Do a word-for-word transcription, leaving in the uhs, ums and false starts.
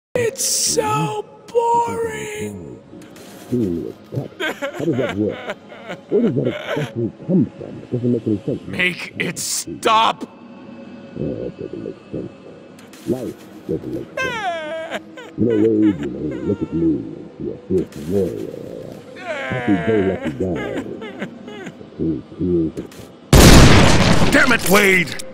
It's so boring. How does that work? Where does that expression come from? It doesn't make any sense. Make it stop. Oh, it doesn't make sense. Life doesn't make sense. You know, Wade, you know, look at me. You're a fierce warrior. Happy-go-lucky guy. Damn it, Wade!